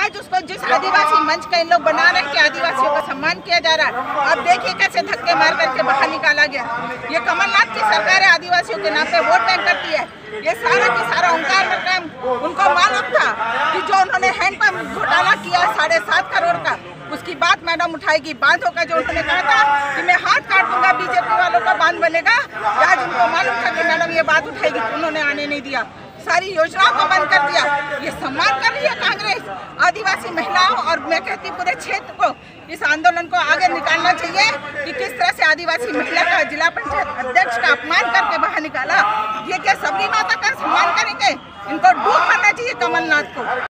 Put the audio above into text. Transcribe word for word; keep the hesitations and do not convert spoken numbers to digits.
आज उसको जिस आदिवासी मंच का इन लोग बना रहे हैं कि आदिवासियों का सम्मान किया जा रहा है, अब देखिए कैसे धक्के मार करके बाहर निकाला गया। ये कमलनाथ की सरकार है, आदिवासियों के नाम पे वोट बैंक करती है। ये सारा की सारा ओंकार मरकाम उनको मालूम था कि जो उन्होंने हैंडपंप घोटाला किया साढ़े सात करोड़ का, उसकी बात मैडम उठाएगी। बांधों का जो उन्होंने कहा था कि मैं हाथ काट दूंगा बीजेपी वालों का बांध बनेगा, आज उनको मालूम था कि मैडम ये बात उठाएगी, तो उन्होंने आने नहीं दिया, सारी योजनाओं को बंद कर दिया। ये सम्मान कर रही है कांग्रेस आदिवासी महिलाओं, और मैं कहती पूरे क्षेत्र को इस आंदोलन को आगे निकालना चाहिए कि किस तरह से आदिवासी महिला का जिला पंचायत अध्यक्ष का अपमान करके बाहर निकाला। ये क्या सबरी माता का सम्मान करेंगे? इनको डूब मरना चाहिए कमलनाथ को।